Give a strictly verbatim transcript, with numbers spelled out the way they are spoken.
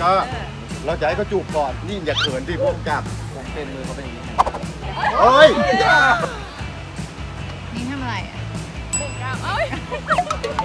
ก็เราจะให้เขาจูบก่อนนี่อย่าเขินที่พวกกับผมเป็นมือเขาเป็นอย่างนี้เฮ้ยนี่ทำอะไรอ่ะหนึ่งกรัมเอ้ย